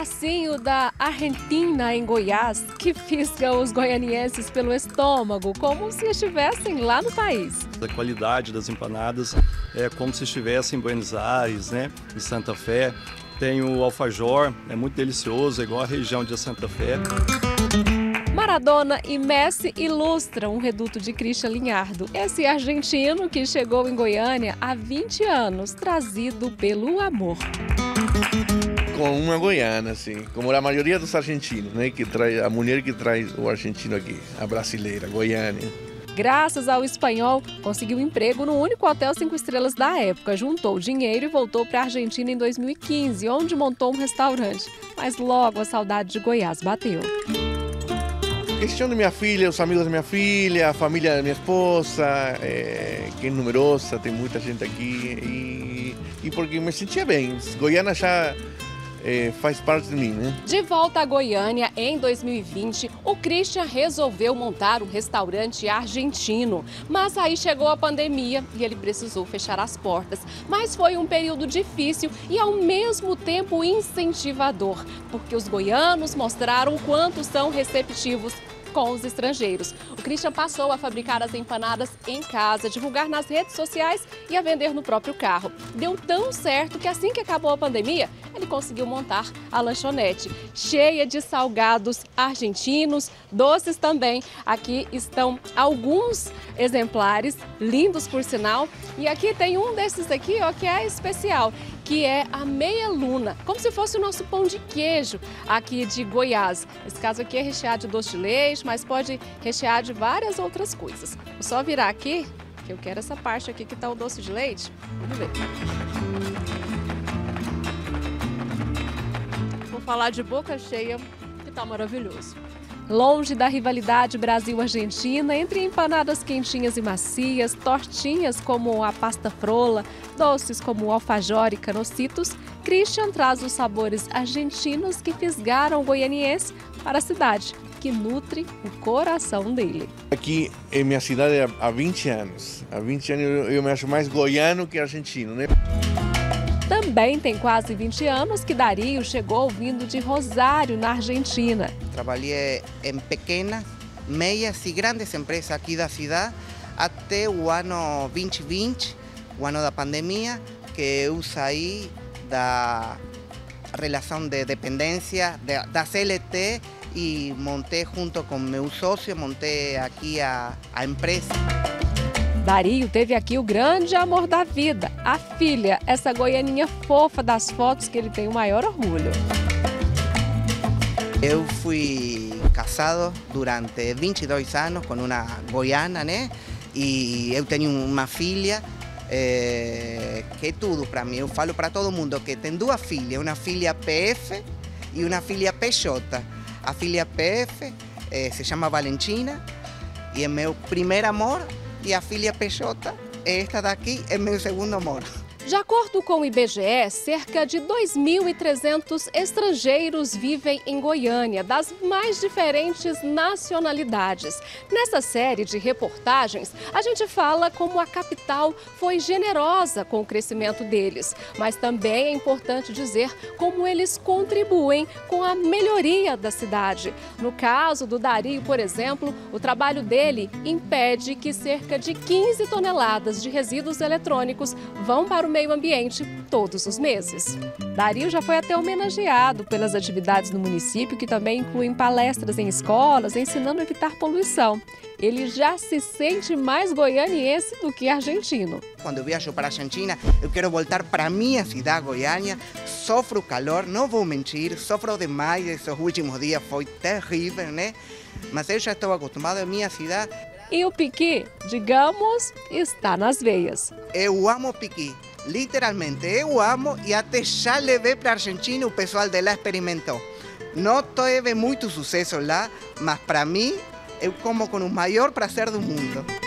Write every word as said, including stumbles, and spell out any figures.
pedacinho da Argentina em Goiás que fisga os goianienses pelo estômago, como se estivessem lá no país. A qualidade das empanadas é como se estivesse em Buenos Aires, né, em Santa Fé. Tem o alfajor, é muito delicioso, é igual a região de Santa Fé. Maradona e Messi ilustram um reduto de Christian Linhardo, esse argentino que chegou em Goiânia há vinte anos, trazido pelo amor. Com uma goiana, assim, como a maioria dos argentinos, né, que traz, a mulher que traz o argentino aqui, a brasileira, Goiânia. Graças ao espanhol, conseguiu emprego no único hotel cinco estrelas da época, juntou dinheiro e voltou para a Argentina em dois mil e quinze, onde montou um restaurante. Mas logo a saudade de Goiás bateu. Questão da minha filha, os amigos da minha filha, a família da minha esposa, é, que é numerosa, tem muita gente aqui, e, e porque me sentia bem. Goiânia já é, faz parte de mim, né? De volta a Goiânia, em dois mil e vinte, o Christian resolveu montar um restaurante argentino. Mas aí chegou a pandemia e ele precisou fechar as portas. Mas foi um período difícil e ao mesmo tempo incentivador, porque os goianos mostraram o quanto são receptivos com os estrangeiros. O Christian passou a fabricar as empanadas em casa, divulgar nas redes sociais e a vender no próprio carro. Deu tão certo que assim que acabou a pandemia, ele conseguiu montar a lanchonete, cheia de salgados argentinos, doces também. Aqui estão alguns exemplares, lindos por sinal. E aqui tem um desses aqui, ó, que é especial, que é a meia luna, como se fosse o nosso pão de queijo aqui de Goiás. Esse caso aqui é recheado de doce de leite, mas pode rechear de várias outras coisas. Vou só virar aqui, que eu quero essa parte aqui que está o doce de leite. Vamos ver. Vou falar de boca cheia, que tá maravilhoso. Longe da rivalidade Brasil-Argentina, entre empanadas quentinhas e macias, tortinhas como a pasta frola, doces como o alfajor e canocitos, Christian traz os sabores argentinos que fisgaram o goianiense para a cidade, que nutre o coração dele. Aqui em minha cidade há vinte anos. Há vinte anos eu, eu me acho mais goiano que argentino, né? Também tem quase vinte anos que Dario chegou vindo de Rosário, na Argentina. Trabalhei em pequenas, médias e grandes empresas aqui da cidade até o ano vinte e vinte, o ano da pandemia, que eu saí da relação de dependência da C L T e montei junto com meu sócio, montei aqui a, a empresa. Dario teve aqui o grande amor da vida, a filha, essa goianinha fofa das fotos que ele tem o maior orgulho. Eu fui casado durante vinte e dois anos com uma goiana, né? E eu tenho uma filha é, que é tudo para mim. Eu falo para todo mundo que tem duas filhas, uma filha P F e uma filha P J. A filha P F é, se chama Valentina e é meu primeiro amor. E a filha P J, esta daqui, é meu segundo amor. De acordo com o I B G E, cerca de dois mil e trezentos estrangeiros vivem em Goiânia, das mais diferentes nacionalidades. Nessa série de reportagens, a gente fala como a capital foi generosa com o crescimento deles, mas também é importante dizer como eles contribuem com a melhoria da cidade. No caso do Dario, por exemplo, o trabalho dele impede que cerca de quinze toneladas de resíduos eletrônicos vão para o meio ambiente todos os meses. Dario já foi até homenageado pelas atividades no município, que também incluem palestras em escolas, ensinando a evitar poluição. Ele já se sente mais goianiense do que argentino. Quando eu viajo para a Argentina, eu quero voltar para a minha cidade, Goiânia. Sofro calor, não vou mentir, sofro demais, esses últimos dias foi terrível, né? Mas eu já estou acostumado à minha cidade. E o piqui, digamos, está nas veias. Eu amo piqui. Literalmente, eu amo e até já levei para a Argentina, o pessoal de lá experimentou. Não teve muito sucesso lá, mas para mim, eu como com o maior prazer do mundo.